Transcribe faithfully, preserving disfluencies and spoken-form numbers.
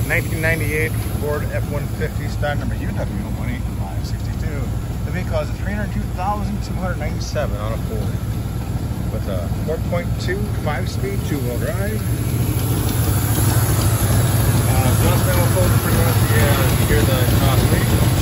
nineteen ninety-eight Ford F one fifty, stock number U W one eight five six two. The vehicle has a three hundred two thousand two hundred ninety-seven on a Ford with a four point two five-speed two-wheel drive. Uh, just now, folks, pretty much, yeah, you hear the exhaust leak.